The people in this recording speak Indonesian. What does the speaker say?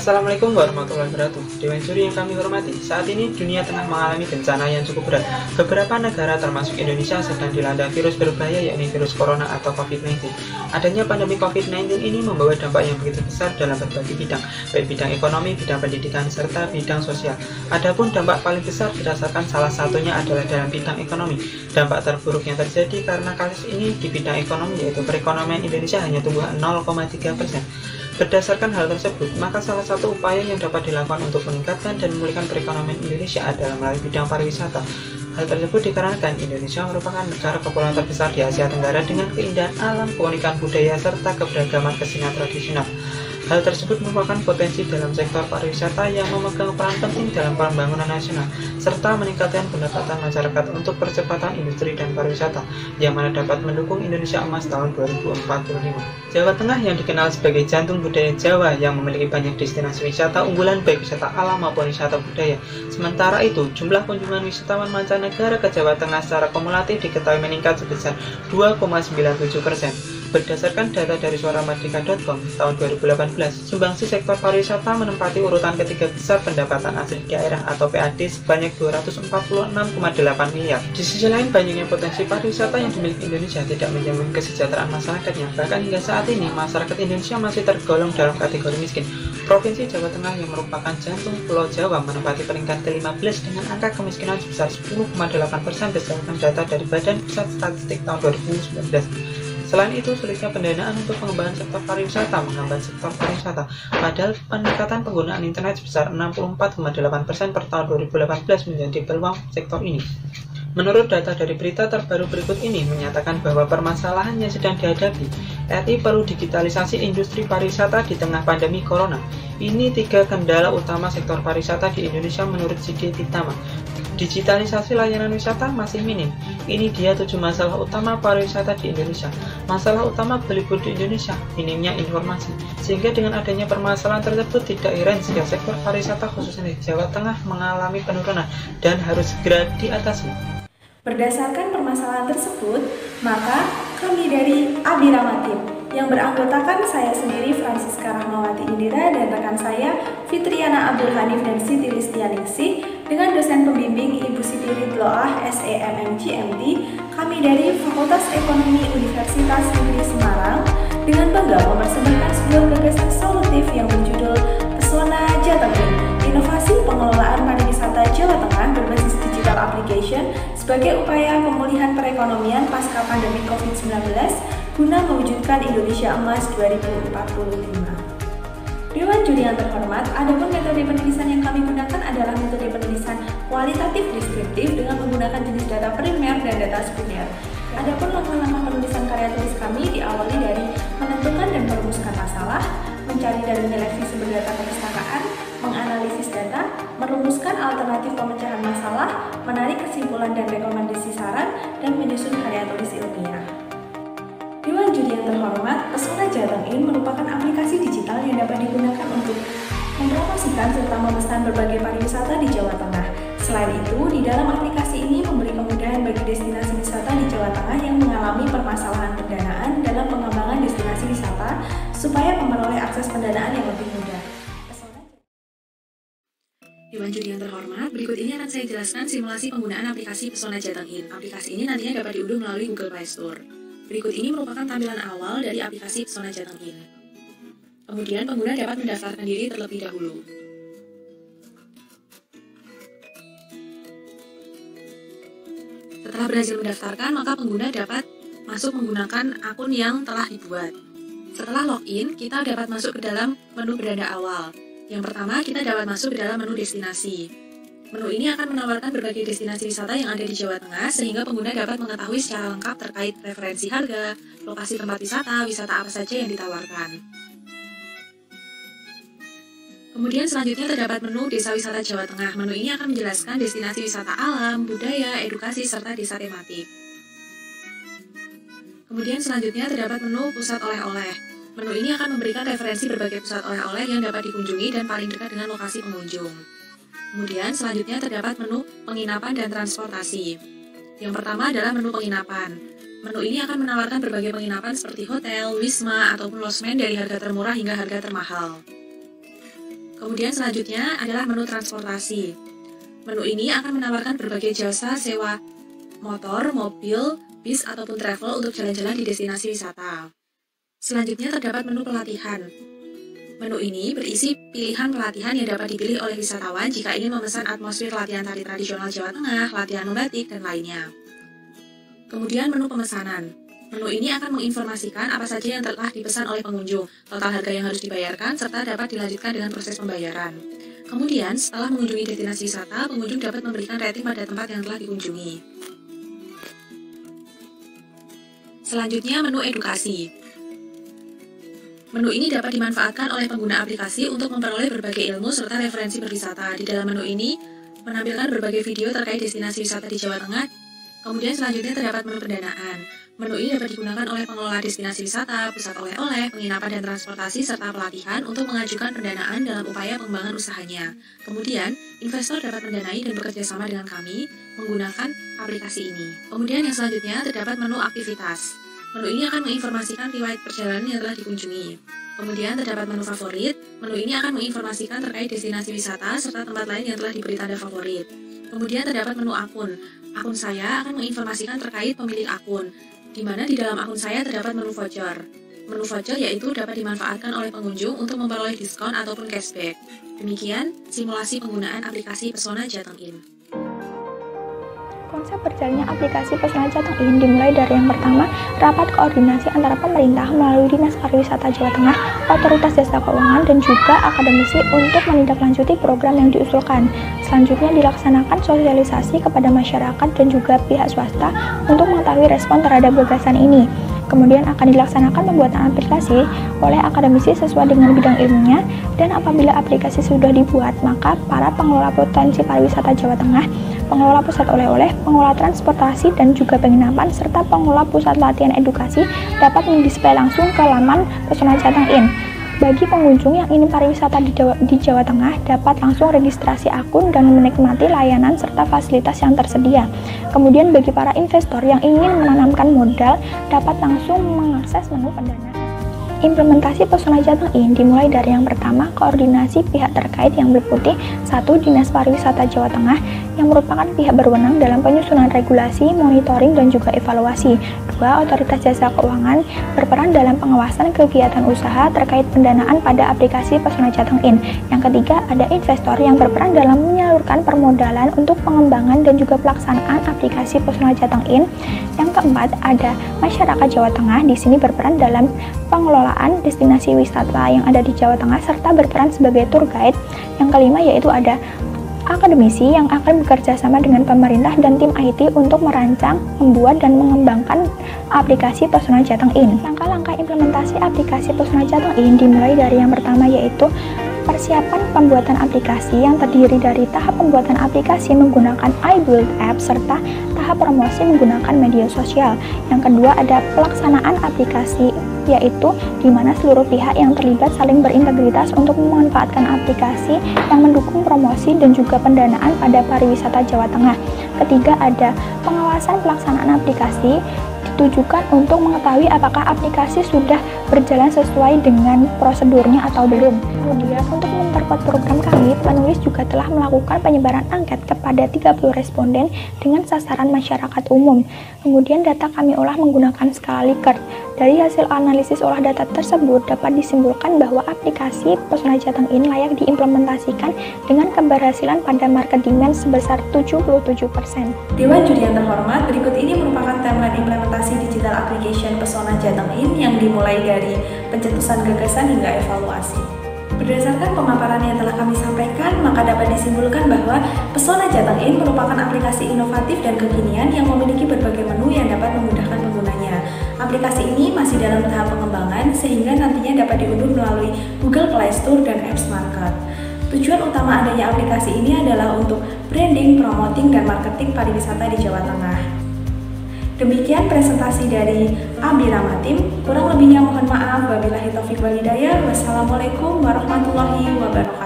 Assalamualaikum warahmatullahi wabarakatuh. Dewan juri yang kami hormati, saat ini dunia tengah mengalami bencana yang cukup berat. Beberapa negara termasuk Indonesia sedang dilanda virus berbahaya yakni virus corona atau COVID-19. Adanya pandemi COVID-19 ini membawa dampak yang begitu besar dalam berbagai bidang, baik bidang ekonomi, bidang pendidikan, serta bidang sosial. Adapun dampak paling besar dirasakan salah satunya adalah dalam bidang ekonomi. Dampak terburuk yang terjadi karena kasus ini di bidang ekonomi yaitu perekonomian Indonesia hanya tumbuh 0,3%. Berdasarkan hal tersebut, maka salah satu upaya yang dapat dilakukan untuk meningkatkan dan memulihkan perekonomian Indonesia adalah melalui bidang pariwisata. Hal tersebut dikarenakan Indonesia merupakan negara kepulauan terbesar di Asia Tenggara dengan keindahan alam, keunikan budaya, serta keberagaman kesenian tradisional. Hal tersebut merupakan potensi dalam sektor pariwisata yang memegang peran penting dalam pembangunan nasional, serta meningkatkan pendapatan masyarakat untuk percepatan industri dan pariwisata, yang mana dapat mendukung Indonesia Emas tahun 2045. Jawa Tengah yang dikenal sebagai jantung budaya Jawa yang memiliki banyak destinasi wisata unggulan baik wisata alam maupun wisata budaya. Sementara itu, jumlah kunjungan wisatawan mancanegara ke Jawa Tengah secara kumulatif diketahui meningkat sebesar 2,97%. Berdasarkan data dari suaramerdeka.com tahun 2018, sumbangsi sektor pariwisata menempati urutan ketiga besar pendapatan asli daerah atau PAD sebanyak 246,8 miliar. Di sisi lain, banyaknya potensi pariwisata yang dimiliki Indonesia tidak menjamin kesejahteraan masyarakatnya. Bahkan hingga saat ini, masyarakat Indonesia masih tergolong dalam kategori miskin. Provinsi Jawa Tengah yang merupakan jantung Pulau Jawa menempati peringkat ke-15 dengan angka kemiskinan sebesar 10,8% berdasarkan data dari Badan Pusat Statistik tahun 2019. Selain itu, sulitnya pendanaan untuk pengembangan sektor pariwisata menghambat sektor pariwisata. Padahal peningkatan penggunaan internet sebesar 64,8% per tahun 2018 menjadi peluang sektor ini. Menurut data dari berita terbaru berikut ini menyatakan bahwa permasalahan yang sedang dihadapi, RI perlu digitalisasi industri pariwisata di tengah pandemi corona. Ini 3 kendala utama sektor pariwisata di Indonesia menurut Sigit Titama. Digitalisasi layanan wisata masih minim. Ini dia 7 masalah utama pariwisata di Indonesia. Masalah utama berlibur di Indonesia, minimnya informasi. Sehingga dengan adanya permasalahan tersebut tidak heran jika sektor pariwisata khususnya di Jawa Tengah mengalami penurunan dan harus segera diatasi. Berdasarkan permasalahan tersebut, maka kami dari Abiramatim yang beranggotakan saya sendiri Francisca Rahmawati Indira dan rekan saya Fitriana Abdul Hanif dan Siti Listianingsih dengan dosen pembimbing Ibu Siti Ridloah SEMMG MD, kami dari Fakultas Ekonomi Universitas Negeri Semarang dengan bangga mempersembahkan sebuah gagasan solutif yang berjudul Pesona Jateng, Inovasi Pengelolaan Pariwisata Jawa Tengah berbasis digital application sebagai upaya pemulihan perekonomian pasca pandemi COVID-19 guna mewujudkan Indonesia Emas 2045. Dewan juri yang terhormat, adapun metode penulisan yang kami gunakan adalah metode penulisan kualitatif deskriptif dengan menggunakan jenis data primer dan data sekunder. Adapun langkah-langkah penulisan karya tulis kami diawali dari menentukan dan merumuskan masalah, mencari dan menyeleksi sumber data perpustakaan, menganalisis data, merumuskan alternatif pemecahan masalah, menarik kesimpulan dan rekomendasi saran, dan menyusun karya tulis ilmiah. Dewan juri yang terhormat, Pesona Jateng In merupakan aplikasi digital yang dapat digunakan untuk mempromosikan serta memesan berbagai pariwisata di Jawa Tengah. Selain itu, di dalam aplikasi ini memberi kemudahan bagi destinasi wisata di Jawa Tengah yang mengalami permasalahan pendanaan dalam pengembangan destinasi wisata supaya memperoleh akses pendanaan yang lebih mudah. Dewan juri yang terhormat, berikut ini akan saya jelaskan simulasi penggunaan aplikasi Pesona Jateng In. Aplikasi ini nantinya dapat diunduh melalui Google Play Store. Berikut ini merupakan tampilan awal dari aplikasi Pesona Jateng In. Kemudian pengguna dapat mendaftarkan diri terlebih dahulu. Setelah berhasil mendaftarkan, maka pengguna dapat masuk menggunakan akun yang telah dibuat. Setelah login, kita dapat masuk ke dalam menu beranda awal. Yang pertama, kita dapat masuk ke dalam menu destinasi. Menu ini akan menawarkan berbagai destinasi wisata yang ada di Jawa Tengah, sehingga pengguna dapat mengetahui secara lengkap terkait referensi harga, lokasi tempat wisata, wisata apa saja yang ditawarkan. Kemudian selanjutnya terdapat menu Desa Wisata Jawa Tengah. Menu ini akan menjelaskan destinasi wisata alam, budaya, edukasi, serta desa tematik. Kemudian selanjutnya terdapat menu Pusat Oleh-oleh. Menu ini akan memberikan referensi berbagai pusat oleh-oleh yang dapat dikunjungi dan paling dekat dengan lokasi pengunjung. Kemudian selanjutnya terdapat menu penginapan dan transportasi. Yang pertama adalah menu penginapan. Menu ini akan menawarkan berbagai penginapan seperti hotel, wisma, ataupun losmen dari harga termurah hingga harga termahal. Kemudian selanjutnya adalah menu transportasi. Menu ini akan menawarkan berbagai jasa sewa motor, mobil, bis, ataupun travel untuk jalan-jalan di destinasi wisata. Selanjutnya terdapat menu pelatihan. Menu ini berisi pilihan pelatihan yang dapat dipilih oleh wisatawan jika ingin memesan atmosfer latihan tari tradisional Jawa Tengah, latihan membatik, dan lainnya. Kemudian menu pemesanan. Menu ini akan menginformasikan apa saja yang telah dipesan oleh pengunjung, total harga yang harus dibayarkan, serta dapat dilanjutkan dengan proses pembayaran. Kemudian, setelah mengunjungi destinasi wisata, pengunjung dapat memberikan rating pada tempat yang telah dikunjungi. Selanjutnya, menu edukasi. Menu ini dapat dimanfaatkan oleh pengguna aplikasi untuk memperoleh berbagai ilmu serta referensi berwisata. Di dalam menu ini, menampilkan berbagai video terkait destinasi wisata di Jawa Tengah. Kemudian selanjutnya terdapat menu pendanaan. Menu ini dapat digunakan oleh pengelola destinasi wisata, pusat oleh-oleh, penginapan dan transportasi, serta pelatihan untuk mengajukan pendanaan dalam upaya pengembangan usahanya. Kemudian, investor dapat mendanai dan bekerja sama dengan kami menggunakan aplikasi ini. Kemudian yang selanjutnya terdapat menu aktivitas. Menu ini akan menginformasikan riwayat perjalanan yang telah dikunjungi. Kemudian terdapat menu favorit. Menu ini akan menginformasikan terkait destinasi wisata serta tempat lain yang telah diberi tanda favorit. Kemudian terdapat menu akun. Akun saya akan menginformasikan terkait pemilik akun, di mana di dalam akun saya terdapat menu voucher. Menu voucher yaitu dapat dimanfaatkan oleh pengunjung untuk memperoleh diskon ataupun cashback. Demikian simulasi penggunaan aplikasi Pesona Jateng In. Konsep berjalannya aplikasi Pesona Jateng In dimulai dari yang pertama, rapat koordinasi antara pemerintah melalui Dinas Pariwisata Jawa Tengah, Otoritas Jasa Keuangan, dan juga akademisi untuk menindaklanjuti program yang diusulkan. Selanjutnya dilaksanakan sosialisasi kepada masyarakat dan juga pihak swasta untuk mengetahui respon terhadap gagasan ini. Kemudian akan dilaksanakan pembuatan aplikasi oleh akademisi sesuai dengan bidang ilmunya, dan apabila aplikasi sudah dibuat, maka para pengelola potensi pariwisata Jawa Tengah, pengelola pusat oleh-oleh, pengelola transportasi dan juga penginapan, serta pengelola pusat latihan edukasi dapat mendisplay langsung ke laman Pesona Jateng In. Bagi pengunjung yang ingin pariwisata di Jawa Tengah dapat langsung registrasi akun dan menikmati layanan serta fasilitas yang tersedia. Kemudian bagi para investor yang ingin menanamkan modal dapat langsung mengakses menu pendanaan. Implementasi Pesona Jateng In dimulai dari yang pertama, koordinasi pihak terkait yang meliputi 1. Dinas Pariwisata Jawa Tengah yang merupakan pihak berwenang dalam penyusunan regulasi, monitoring, dan juga evaluasi. 2. Otoritas Jasa Keuangan berperan dalam pengawasan kegiatan usaha terkait pendanaan pada aplikasi Pesona Jateng In. Yang ketiga, ada investor yang berperan dalam menyalurkan permodalan untuk pengembangan dan juga pelaksanaan aplikasi Pesona Jateng In. Yang keempat, ada masyarakat Jawa Tengah di sini berperan dalam pengelolaan destinasi wisata yang ada di Jawa Tengah serta berperan sebagai tour guide. Yang kelima yaitu ada akademisi yang akan bekerja sama dengan pemerintah dan tim IT untuk merancang, membuat, dan mengembangkan aplikasi Pesona Jateng In. Langkah-langkah implementasi aplikasi Pesona Jateng In dimulai dari yang pertama yaitu persiapan pembuatan aplikasi yang terdiri dari tahap pembuatan aplikasi menggunakan iBuild App serta tahap promosi menggunakan media sosial. Yang kedua ada pelaksanaan aplikasi, yaitu di mana seluruh pihak yang terlibat saling berintegritas untuk memanfaatkan aplikasi yang mendukung promosi dan juga pendanaan pada pariwisata Jawa Tengah. Ketiga ada pengawasan pelaksanaan aplikasi, ditujukan untuk mengetahui apakah aplikasi sudah berjalan sesuai dengan prosedurnya atau belum. Kemudian untuk memperkuat program kami, penulis juga telah melakukan penyebaran angket kepada 30 responden dengan sasaran masyarakat umum. Kemudian data kami olah menggunakan skala Likert. Dari hasil analisis olah data tersebut dapat disimpulkan bahwa aplikasi Pesona Jateng In layak diimplementasikan dengan keberhasilan pada market demand sebesar 77%. Dewan juri yang terhormat, berikut ini merupakan timeline implementasi digital application Pesona Jateng In yang dimulai dari pencetusan gagasan hingga evaluasi. Berdasarkan pemaparan yang telah kami sampaikan, maka dapat disimpulkan bahwa Pesona Jateng In merupakan aplikasi inovatif dan kekinian yang memiliki berbagai menu yang dapat memudahkan penggunanya. Aplikasi ini masih dalam tahap pengembangan sehingga nantinya dapat diunduh melalui Google Play Store dan Apps Market. Tujuan utama adanya aplikasi ini adalah untuk branding, promoting, dan marketing pariwisata di Jawa Tengah. Demikian presentasi dari Abdi Rahmatim. Kurang lebihnya mohon maaf. Wabillahi taufiq wal hidayah. Wassalamualaikum warahmatullahi wabarakatuh.